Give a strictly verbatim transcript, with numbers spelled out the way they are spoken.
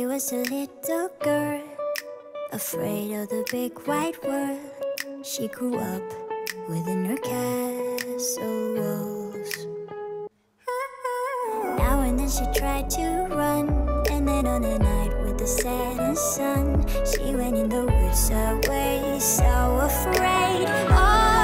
was a little girl, afraid of the big white world. She grew up within her castle walls. Now and then she tried to run, and then on a night with the setting sun, she went in the woods away, so afraid. Oh,